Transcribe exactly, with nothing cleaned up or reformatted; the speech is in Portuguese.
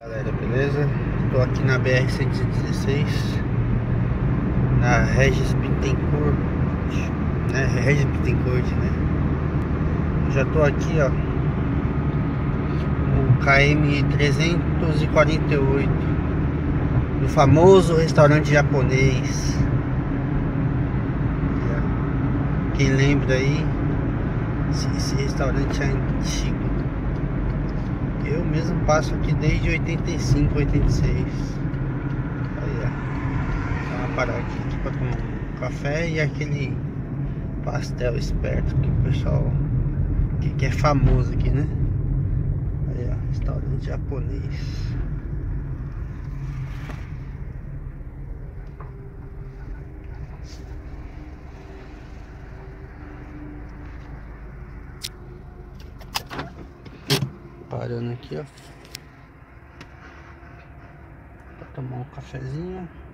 Galera, beleza? Estou aqui na B R cento e dezesseis, na Regis Bittencourt, né? Regis Bittencourt, né? Já estou aqui, ó, no K M trezentos e quarenta e oito, no famoso restaurante japonês. Quem lembra aí, esse, esse restaurante é antigo. Eu mesmo passo aqui desde oitenta e cinco, oitenta e seis. Aí, ó. Dá uma parada aqui pra tomar um café e aquele pastel esperto que o pessoal que, que é famoso aqui, né? Aí, ó, restaurante japonês. Parando aqui, ó, pra tomar um cafezinho.